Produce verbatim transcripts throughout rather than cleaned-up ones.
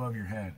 above your head.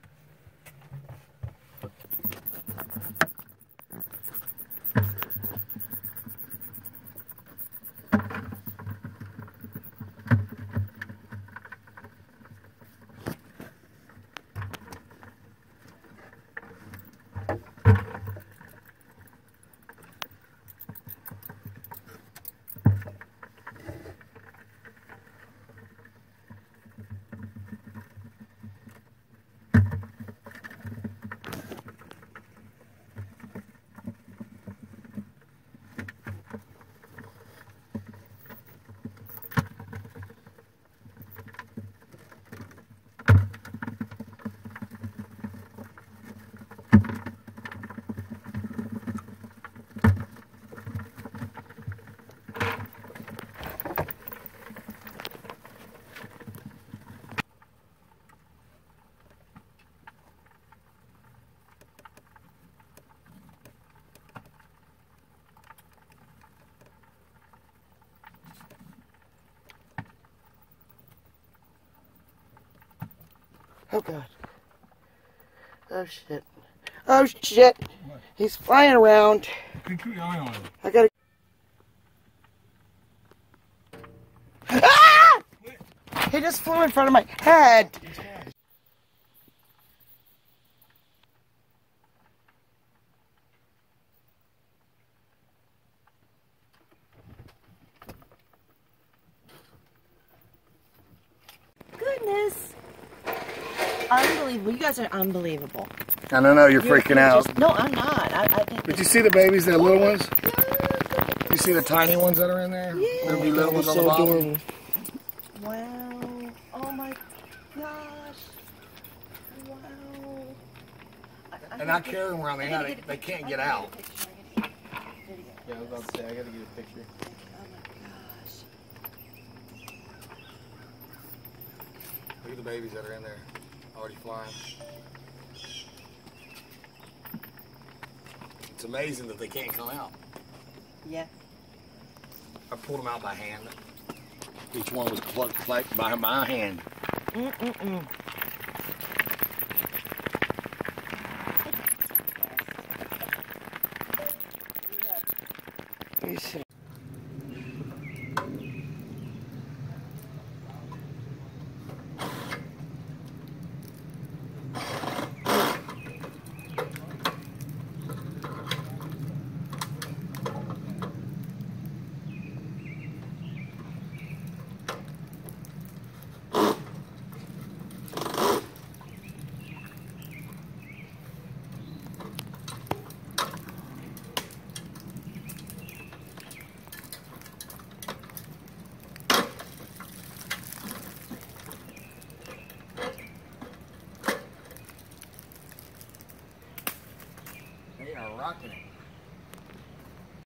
Oh God. Oh shit. Oh shit. What? He's flying around. Keep your eye on him. I gotta. Ah! He just flew in front of my head. Goodness. Unbelievable. You guys are unbelievable. I don't know, you're, You're- freaking you're out. just- no, I'm not. I, I think Did you see the babies, the little ones? Yeah. You see the tiny ones that are in there? Yeah. There'll be little ones on the So bottom. adorable. Wow. Oh my gosh. Wow. I, And I carry them around there. They, they can't get out. Yeah, I was about to say, I gotta get a picture. Oh my gosh. Look at the babies that are in there, already flying. It's amazing that they can't come out. Yeah. I pulled them out by hand. Each one was plucked, plucked by my hand. Mm-mm-mm. He's- They are rocking it.